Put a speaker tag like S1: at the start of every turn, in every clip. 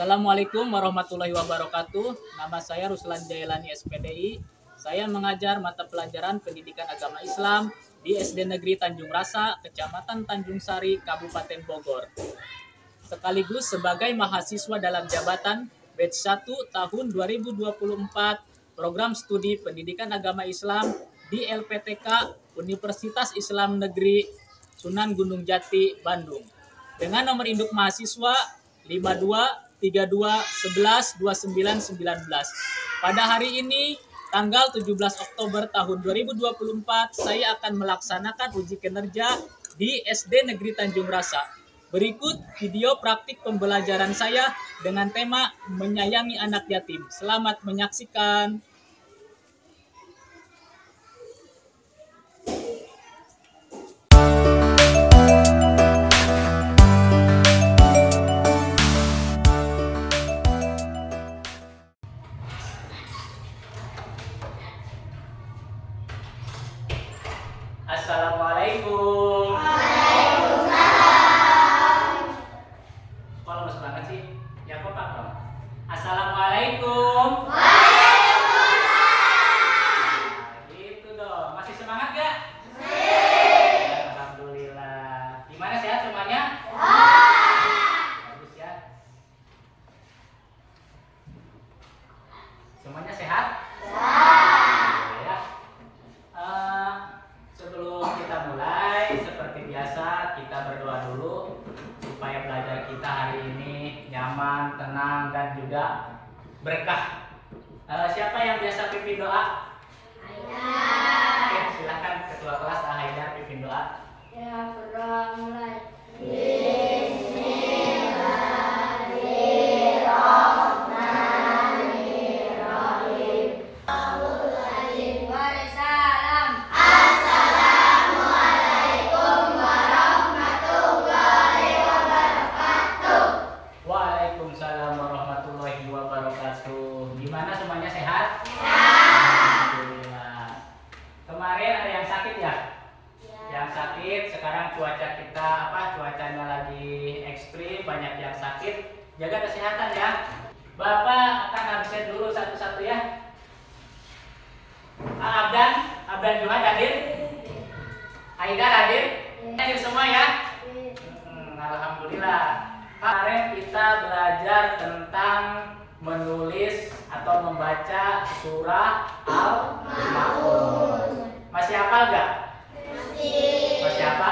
S1: Assalamualaikum warahmatullahi wabarakatuh. Nama saya Ruslan Jailani SPDI. Saya mengajar mata pelajaran Pendidikan Agama Islam di SD Negeri Tanjung Rasa, Kecamatan Tanjung Sari, Kabupaten Bogor. Sekaligus sebagai mahasiswa dalam jabatan batch 1 tahun 2024 Program Studi Pendidikan Agama Islam di LPTK Universitas Islam Negeri Sunan Gunung Jati, Bandung. Dengan nomor induk mahasiswa 5232112919. Pada hari ini, tanggal 17 Oktober tahun 2024, saya akan melaksanakan uji kinerja di SD Negeri Tanjung Rasa. Berikut video praktik pembelajaran saya dengan tema menyayangi anak yatim. Selamat menyaksikan. Assalamualaikum. Waalaikumsalam. Kok lemes banget sih? Ya kok Pak dong. Assalamualaikum. Waalaikumsalam. Gitu dong. Masih semangat gak? Masih. Alhamdulillah. Gimana, sehat semuanya? Bagus ya. Semuanya sehat? Sebelum kita mulai, seperti biasa kita berdoa dulu supaya belajar kita hari ini nyaman, tenang, dan juga berkah. Siapa yang biasa pimpin doa? Haidar. Oke, silakan ketua kelas Haidar pimpin doa.
S2: Ya, berdoa mulai.
S1: Waalaikumsalam warahmatullahi wabarakatuh. Gimana, semuanya sehat? Alhamdulillah. Kemarin ada yang sakit ya? Yang sakit. Sekarang cuacanya lagi ekstrim, banyak yang sakit. Jaga kesehatan ya. Bapak akan absen dulu satu-satu ya. Abdan juga hadir? Haidar hadir? Hadir semua ya? Alhamdulillah. Kemarin kita belajar tentang menulis atau membaca surah Al-Ma'un. Masih hafal gak? Masih hafal?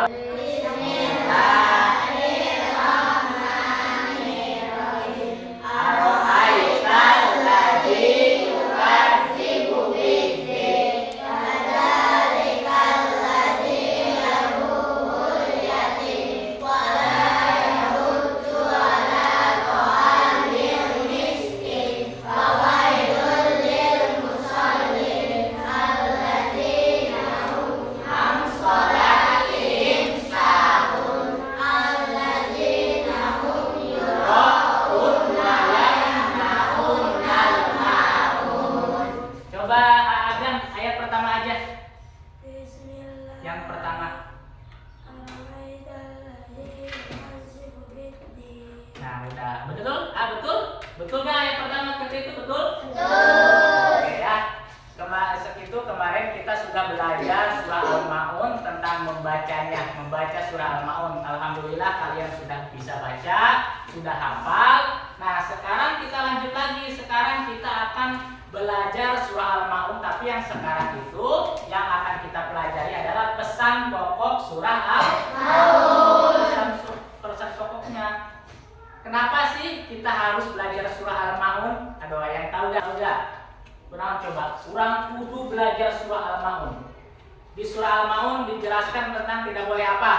S1: Betul nggak ayat pertama seperti itu? Betul? Betul. Oke ya. Kemarin kita sudah belajar surah Al-Ma'un tentang membaca surah Al-Ma'un. Alhamdulillah kalian sudah bisa baca, sudah hafal. Nah, sekarang kita lanjut lagi. Sekarang kita akan belajar surah Al-Ma'un, tapi yang sekarang itu yang akan kita pelajari adalah pesan pokok surah Al-Ma'un. Pesan pokoknya. Kenapa sih kita harus belajar surah Al-Ma'un? Ada yang tahu gak? Kurang coba. Kurang kudu belajar surah Al-Ma'un. Di surah Al-Ma'un dijelaskan tentang tidak boleh apa?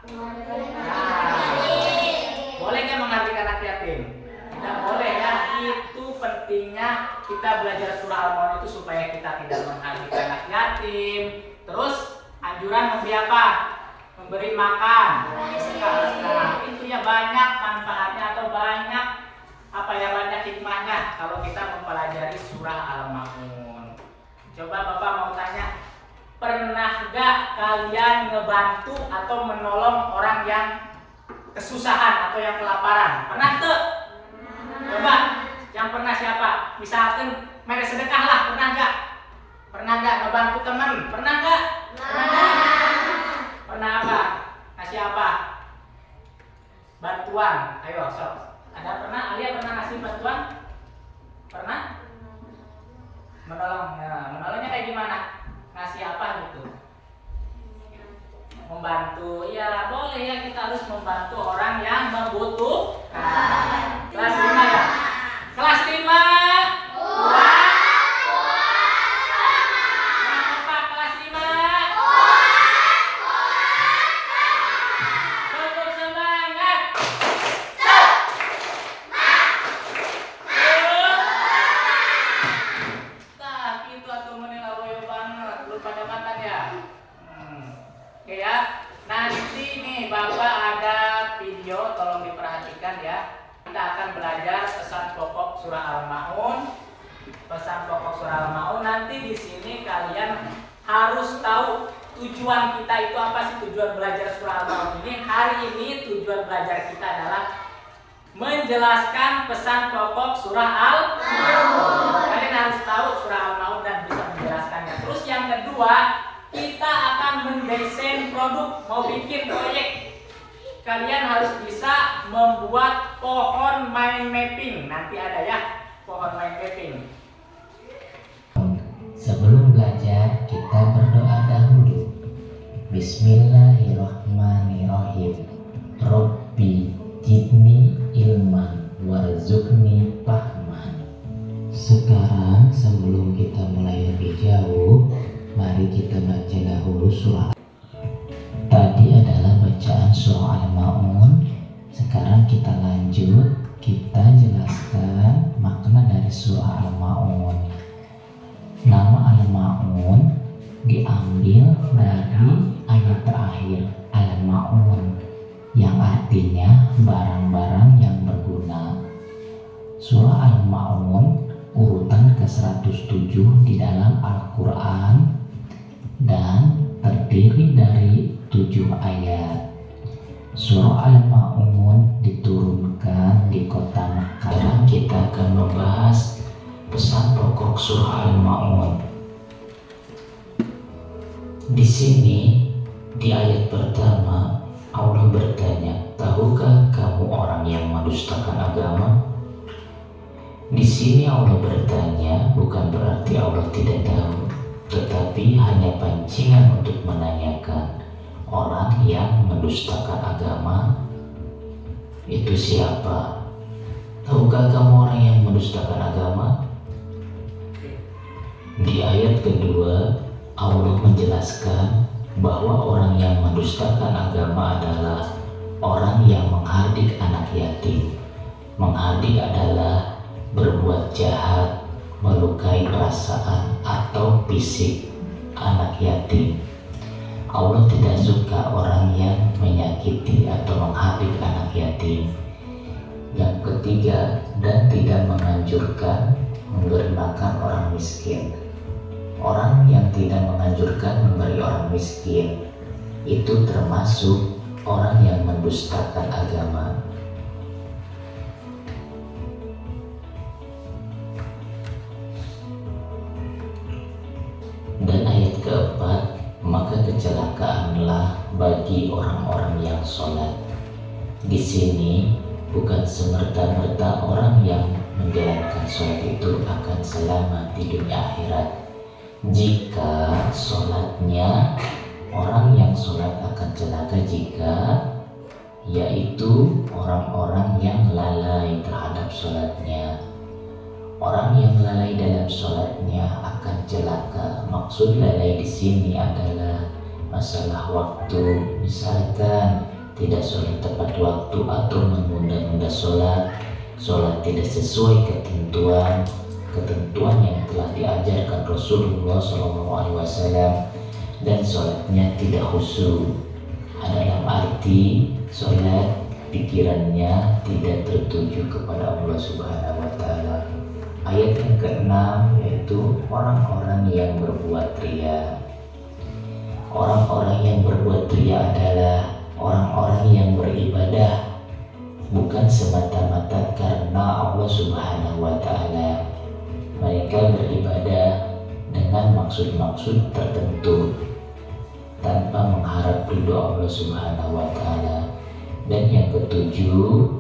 S1: Boleh nggak menghardik anak yatim? Tidak boleh ya. Itu pentingnya kita belajar surah Al-Ma'un itu supaya kita tidak menghardik anak yatim. Terus anjuran memberi apa? Memberi makan. Nah, itu ya banyak manfaatnya atau banyak banyak hikmahnya kalau kita mempelajari surah Al-Ma'un. Coba Bapak mau tanya, pernah gak kalian ngebantu atau menolong orang yang kesusahan atau yang kelaparan? Pernah tuh? Coba, yang pernah siapa? Misalkan merek sedekah lah, pernah nggak? Pernah nggak ngebantu teman? Pernah nggak? Pernah apa? Kasih apa? Bantuan. Ayo, sok. Ada pernah? Alia pernah ngasih bantuan? Pernah? Menolong. Nah, menolongnya kayak gimana? Ngasih apa gitu? Membantu. Ya boleh ya, kita harus membantu orang yang membutuhkan. Kelas 5 ya? Kelas 5. Kenapa kelas 5? Cukup semangat. Nah, itu atuh menilai loyo banget. Lu pada makan ya? Oke ya. Nanti nih Bapak ada video, tolong diperhatikan ya. Kita akan belajar pesan pokok surah Al-Maun. Pesan pokok surah Al-Maun, nanti di sini kalian harus tahu tujuan kita itu apa sih, tujuan belajar surah Al-Maun ini. Hari ini tujuan belajar kita adalah menjelaskan pesan pokok surah Al-Maun. Kalian harus tahu surah Al-Maun dan bisa menjelaskannya. Terus yang kedua, kita akan mendesain produk, mau bikin proyek. Kalian harus bisa membuat pohon mind mapping. Nanti ada ya, pohon mind mapping.
S3: Sebelum belajar, kita berdoa dahulu. Bismillahirrahmanirrahim. Robbi jidni ilman warzuqni fahman. Sekarang sebelum kita mulai lebih jauh, mari kita baca dahulu surah. Tadi adalah bacaan surah Al-Maun. Sekarang kita lanjut, kita jelaskan makna dari surah Al-Maun. Nama Al-Maun diambil dari ayat terakhir Al-Maun, yang artinya barang-barang yang berguna. Surah Al-Maun urutan ke-107 di dalam Al-Quran dan terdiri dari 7 ayat. Surah Al-Maun diturunkan di kota Makkah. Dan kita akan membahas pesan pokok surah Al-Maun. Di sini di ayat pertama Allah bertanya, tahukah kamu orang yang mendustakan agama? Di sini Allah bertanya bukan berarti Allah tidak tahu, tetapi hanya pancingan untuk menanyakan, orang yang mendustakan agama itu siapa? Tahukah kamu orang yang mendustakan agama? Di ayat kedua Allah menjelaskan bahwa orang yang mendustakan agama adalah orang yang menghardik anak yatim. Menghardik adalah berbuat jahat, melukai perasaan atau fisik anak yatim. Allah tidak suka orang yang menyakiti atau menghardik anak yatim. Yang ketiga, dan tidak menganjurkan memberi makan orang miskin. Orang yang tidak menganjurkan memberi orang miskin itu termasuk orang yang mendustakan agama. Dan ayat keempat, maka kecelakaanlah bagi orang-orang yang sholat. Di sini bukan semerta-merta orang yang menjalankan sholat itu akan selamat di dunia akhirat. Jika sholatnya, orang yang sholat akan celaka jika yaitu orang-orang yang lalai terhadap sholatnya. Orang yang lalai dalam sholatnya akan celaka. Maksud lalai di sini adalah masalah waktu. Misalkan tidak sholat tepat waktu atau menunda-nunda sholat tidak sesuai ketentuan yang telah diajarkan Rasulullah SAW, dan sholatnya tidak khusyuk. Dalam arti sholat pikirannya tidak tertuju kepada Allah Subhanahu wa Ta'ala. Ayat yang ke-6 yaitu orang-orang yang berbuat riya. Orang-orang yang berbuat riya adalah orang-orang yang beribadah bukan semata-mata karena Allah Subhanahu wa Ta'ala. Mereka beribadah dengan maksud-maksud tertentu tanpa mengharap ridho Allah Subhanahu wa Ta'ala. Dan yang ketujuh,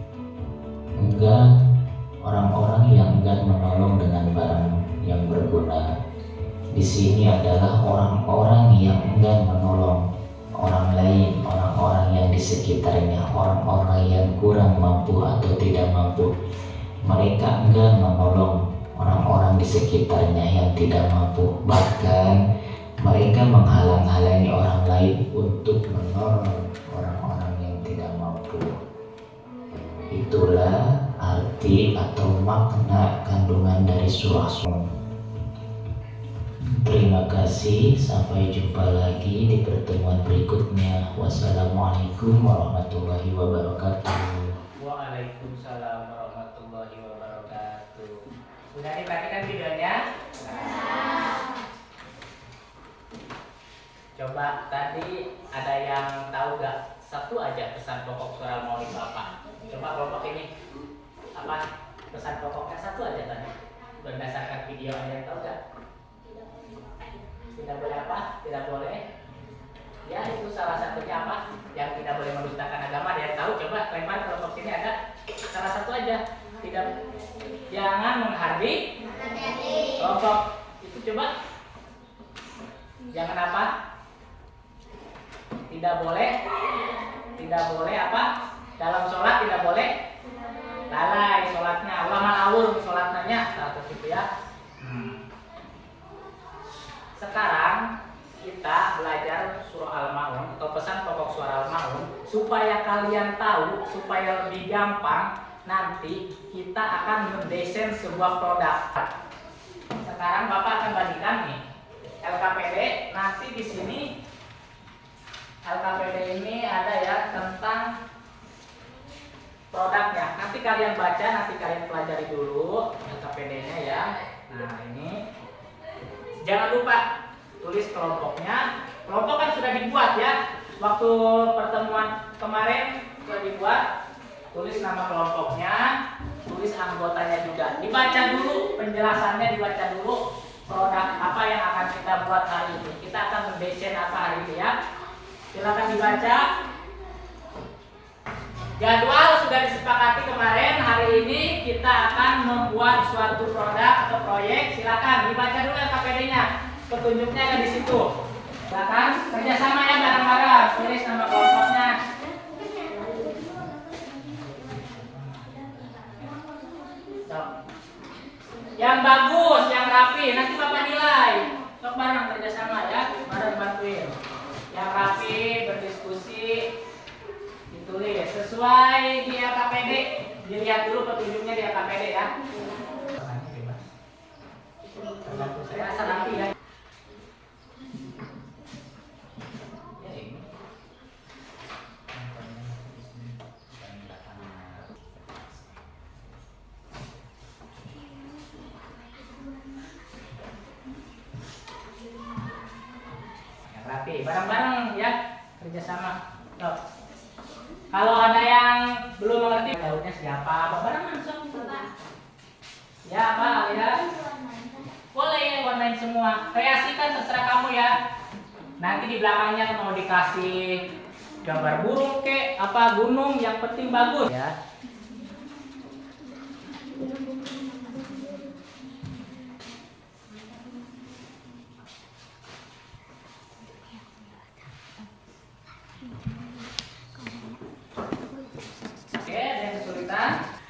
S3: orang-orang yang enggan menolong dengan barang yang berguna. Di sini adalah orang-orang yang enggan menolong orang lain, orang-orang yang di sekitarnya, orang-orang yang kurang mampu atau tidak mampu. Mereka enggan menolong orang-orang di sekitarnya yang tidak mampu. Bahkan mereka menghalang-halangi orang lain untuk menolong orang-orang yang tidak mampu. Itulah arti atau makna kandungan dari surah Sun. Terima kasih, sampai jumpa lagi di pertemuan berikutnya. Wassalamualaikum warahmatullahi wabarakatuh.
S1: Waalaikumsalam warahmatullahi wabarakatuh. Sudah diperhatikan videonya? Coba tadi ada yang tahu gak satu aja pesan pokok surah Al-Maun itu apa? Coba kelompok ini apa pesan pokoknya satu aja tadi berdasarkan video, ada yang tahu gak? Tidak boleh apa? Tidak boleh. Ya, itu salah satunya apa? Yang tidak boleh mendustakan agama. Ada yang tahu? Coba lempar kelompok sini ada. Salah satu aja. Tidak, jangan menghardik kelompok itu. Coba. Jangan apa? Tidak boleh. Tidak boleh apa? Dalam sholat tidak boleh lalai sholatnya. Ulama awur sholatnya. Satu itu ya. Sekarang kita belajar surah Al-Maun atau pesan pokok surah Al-Maun supaya kalian tahu, supaya lebih gampang nanti kita akan mendesain sebuah produk. Sekarang Bapak akan bandingkan nih LKPD. Nanti di sini LKPD ini ada ya tentang produknya. Nanti kalian baca, nanti kalian pelajari dulu LKPD-nya ya. Nah ini jangan lupa tulis kelompoknya. Kelompok kan sudah dibuat ya. Waktu pertemuan kemarin sudah dibuat. Tulis nama kelompoknya, tulis anggotanya juga. Dibaca dulu penjelasannya, dibaca dulu produk apa yang akan kita buat hari ini. Kita akan mendesain apa hari ini ya. Silakan dibaca. Jadwal sudah disepakati kemarin. Hari ini kita akan membuat suatu produk atau proyek. Silakan dibaca dulu LKPD-nya. Petunjuknya ada di situ. Silakan kerjasama ya bareng-bareng. Tulis nama kelompoknya. Yang bagus, yang rapi. Nanti Bapak nilai. Sok bareng kerjasama ya. Bareng bantuin. Yang rapi, berdiskusi. Ditulis sesuai di LKPD. Dilihat dulu petunjuknya di LKPD ya. Saya asal rapi ya. Yang rapi, bareng-bareng ya, kerjasama. Tuh. Kalau ada yang belum mengerti daunnya siapa, bareng langsung. Ya apa ya? Boleh warnain semua. Kreasikan terserah kamu ya. Nanti di belakangnya mau dikasih gambar burung kek, apa gunung, yang penting bagus ya. Oke, ada yang kesulitan?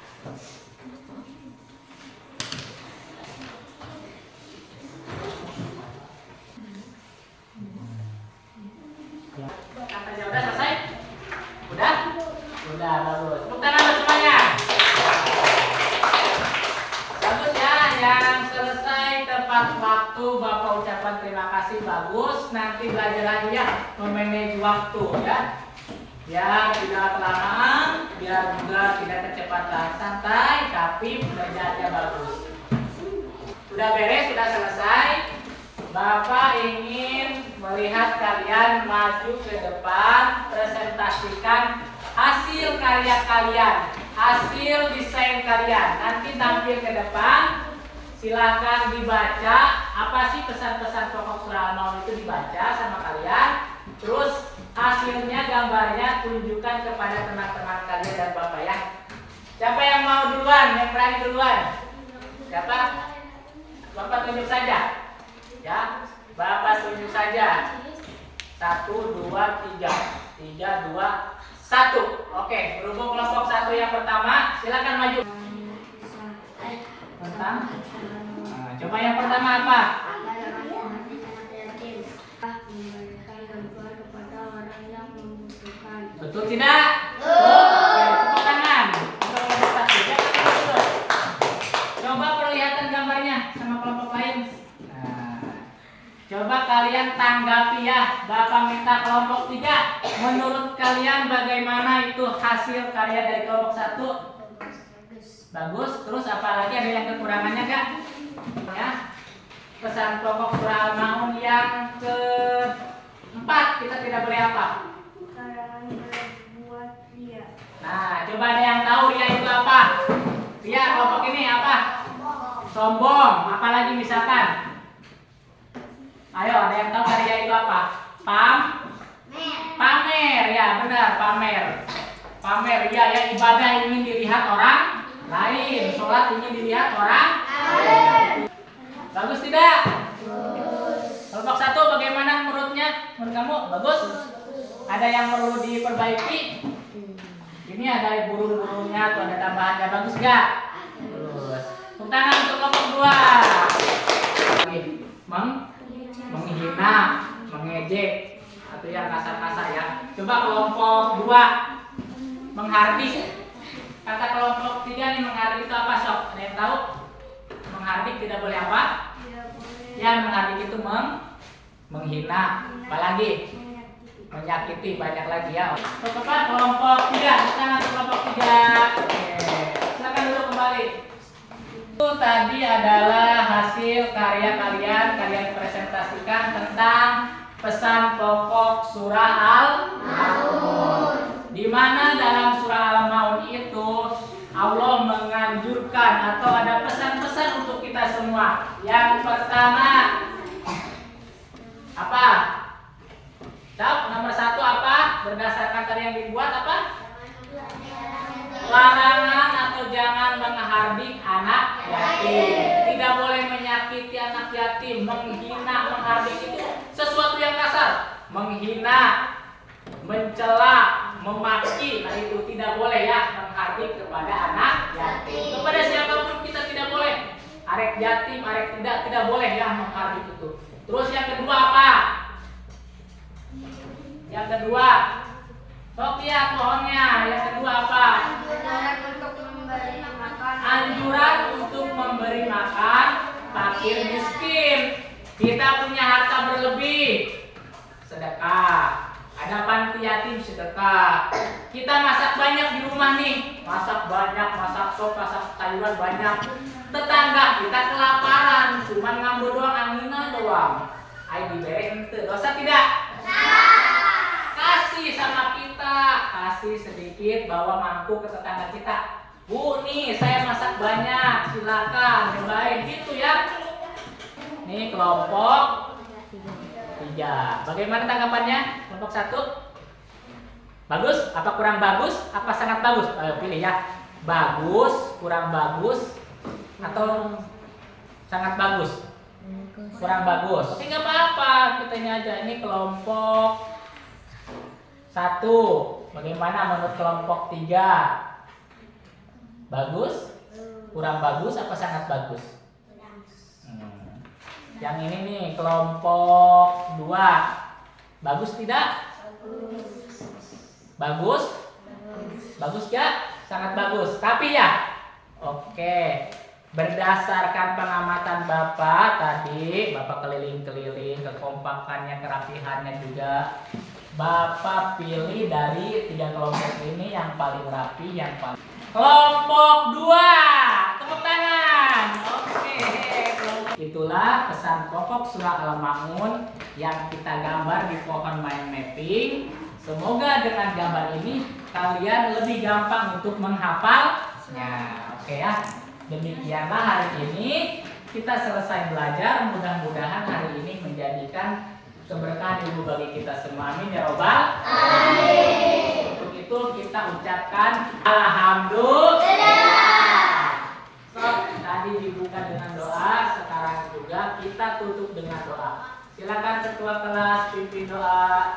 S1: Katanya udah selesai? Udah? Udah, bagus. Tepuk tangan buat semuanya. Bagus ya, yang selesai tepat waktu Bapak ucapkan terima kasih, bagus. Nanti belajar lagi ya, memanage waktu ya. Biar tidak kelamaan, biar juga tidak kecepatan, santai, tapi belajarnya bagus. Sudah beres, sudah selesai. Bapak ingin melihat kalian maju ke depan, presentasikan hasil karya kalian, hasil desain kalian. Nanti tampil ke depan. Silakan dibaca. Apa sih pesan-pesan pokok surah Al-Maun itu dibaca sama kalian. Terus hasilnya, gambarnya tunjukkan kepada teman-teman kalian dan Bapak ya. Siapa yang mau duluan? Yang berani duluan? Siapa? Bapak tunjuk saja. Ya, Bapak tunjuk saja. 1, 2, 3. 3, 2, 1. Oke, berhubung kelompok 1 yang pertama, silakan maju. Tentang? Nah, coba yang pertama apa?
S2: Memberikan bantuan kepada orang yang membutuhkan.
S1: Betul tidak? Oke, tepuk tangan untuk kelompok 1. Jangan dulu. Coba perlihatkan gambarnya sama kelompok lain. Nah, coba kalian tanggapi ya. Bapak minta kelompok 3. Menurut kalian bagaimana itu hasil karya dari kelompok 1? Bagus. Terus apa lagi, ada yang kekurangannya Kak? Ya. Pesan pokok surah Al-Maun yang ke-4, kita tidak boleh apa?
S2: Larangan berbuat ria.
S1: Nah, coba ada yang tahu ria itu apa? Ria, kelompok ini apa? Sombong. Apalagi misalkan? Ayo, ada yang tahu ria itu apa? Pamer. Ya, benar, pamer. Pamer, ria ya, ibadah ingin dilihat orang lain, sholat ingin dilihat orang lain. Bagus tidak? Kelompok 1 bagaimana menurutnya? Menurut kamu bagus? Ada yang perlu diperbaiki? Ini ada burung-burungnya, tuh ada tambahannya, bagus gak? Bagus. Tepuk tangan untuk kelompok 2. Menghina, mengejek, atau yang kasar-kasar ya. Coba kelompok 2 menghardik. Kata kelompok 3 nih, menghardik itu apa sob? Ada yang tahu? Menghardik tidak boleh apa? Ya, menghardik itu menghina. Apalagi? Menyakiti, banyak lagi ya. Coba kelompok 3, tangan kelompok 3. Oke, silakan dulu kembali. Itu tadi adalah hasil karya kalian presentasikan tentang pesan pokok surah Al-Maun. Di mana dalam surah Al-Maun itu Allah menganjurkan atau ada pesan-pesan untuk kita semua. Yang pertama apa? Jawab, nomor 1 apa? Berdasarkan tadi yang dibuat apa? Larangan atau jangan menghardik anak yatim. Tidak boleh menyakiti anak yatim, menghina, menghardik itu sesuatu yang kasar. Menghina, mencela, memaki, nah itu tidak boleh ya, menghardik kepada anak yatim. Kepada siapapun kita tidak boleh. Arek yatim, arek tidak boleh ya menghardik itu. Terus yang kedua apa? Yang kedua, Sofia pohonnya. Yang kedua apa? Anjuran untuk memberi makan fakir miskin. Kita punya harta berlebih, sedekah. Ada panti yatim, sedekah. Kita masak banyak di rumah nih, masak banyak, masak sop, masak sayuran banyak. Tetangga kita kelaparan, cuman ngambil doang, anginan doang. Ayo diberesin itu, dosa tidak? Kasih sama kita, kasih sedikit, bawa mangkuk ke tetangga kita. Bu, nih saya masak banyak, silakan cobain, gitu ya. Nih kelompok 3. Bagaimana tanggapannya? Kelompok 1? Bagus? Apa kurang bagus? Apa sangat bagus? Ayo pilih ya. Bagus, kurang bagus, atau sangat bagus? Kurang bagus. Oke, nggak apa-apa, kitanya aja. Ini kelompok 1. Bagaimana menurut kelompok 3? Bagus? Kurang bagus? Apa sangat bagus? Yang ini nih kelompok 2. Bagus tidak? Bagus? Bagus ya? Sangat bagus. Tapi ya, oke. Berdasarkan pengamatan Bapak tadi, Bapak keliling-keliling, kekompakannya, kerapihannya juga, Bapak pilih dari 3 kelompok ini yang paling rapi, yang paling. Kelompok 2, tepuk tangan. Oke, itulah pesan pokok surah Al-Maun yang kita gambar di pohon mind mapping. Semoga dengan gambar ini kalian lebih gampang untuk menghafalnya. Oke ya. Demikianlah hari ini kita selesai belajar. Mudah-mudahan hari ini menjadikan keberkahan ilmu bagi kita semua. Amin ya robbal alamin. Untuk itu kita ucapkan alhamdulillah. So, tadi dibuka dengan doa, sekarang juga kita tutup dengan doa. Silakan ketua kelas pimpin doa.